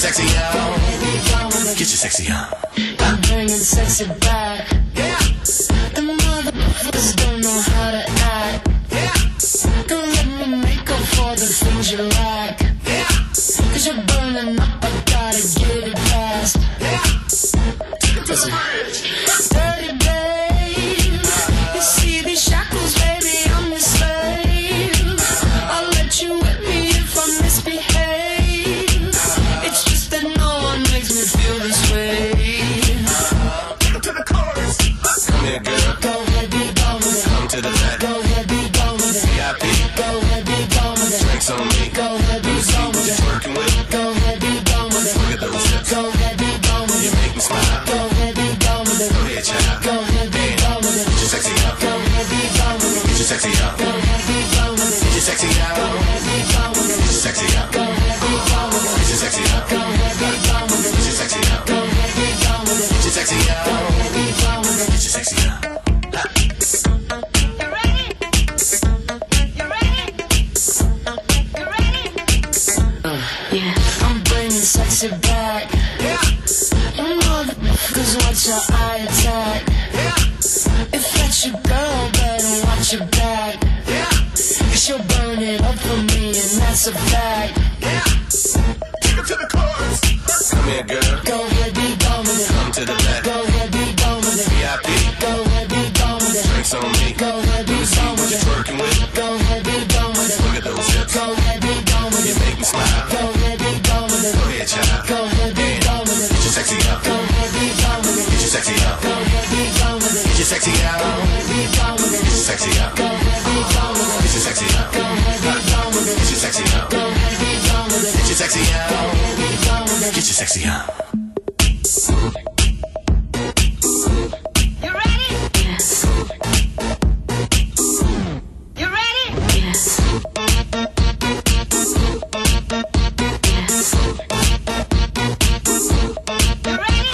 sexy on. Get your sexy on. I'm bringing sexy back. Yeah. The motherfuckers don't know how to act. Yeah. Don't let me make up for the things you lack. Yeah. Cause you're burning up, I gotta get it fast. Yeah. Take it to the bridge. Dirty babe, you see these shackles, baby, I'm your slave. I'll let you whip me if I misbehave. It's just that no one makes me feel this way. Take it to the chorus. Come here, girl. Go ahead, be gone with it. Come to the back. Go ahead, be gone with it. VIP. Go ahead, be gone with it. Drinks on me. Go ahead, be gone with it. Working with it. Go ahead, be gone with it. Look at those hips. Go ahead, be gone with You it. make me smile. Go ahead, be gone with it. Go ahead, child. Go ahead, be gone with it. Get your sexy up. Go ahead, be gone with it. Get your sexy up. Go ahead, be gone with it. Get your sexy up. Go ahead, be gone with it. Get your sexy up. Go ahead, be gone with it. Get your sexy up. Go ahead, be gone with it. Get your sexy up. Go ahead, be gone with it. Get your sexy up. Go ahead, be gone with it. Get your sexy up. You ready? You ready? You ready? Yeah, I'm bringing sexy back. Yeah. You motherfuckers watch your eye attack. Yeah. If that's your girl, better watch your back. Yeah. Cause she'll burn it up for me, and that's a fact. Yeah. Take it to the chorus. Come here, girl. Go ahead, be gone with it. Come to the back. Go ahead, be gone with it. VIP. Go ahead, be gone with it. Drinks on me. Go ahead, be gone with it. Working with it. Go ahead, be gone with it. Look at those hips. Go ahead, be gone with You it. make me smile. Go ahead, be gone with it. Go ahead, child. Go ahead, be gone with it. Get your sexy up. Go ahead, be gone with it. Get your sexy up. Go ahead, be gone with it. Get your sexy up. Go ahead, be gone with it. Get your sexy up. Go ahead, be gone with it. Get your sexy up. Go ahead, be gone with it. Get your sexy up. Go ahead, be gone with it. Get your sexy up. Go ahead, be gone with it. Get your sexy up. You ready? Yes, You ready? yes, yes, You ready?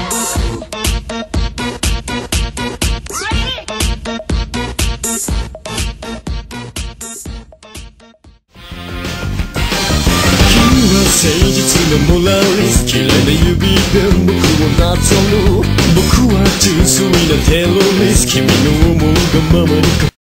君は誠実なモラリスト、嫌いな指で僕をなぞる。僕は純粋なテロリスト、君の思うがままに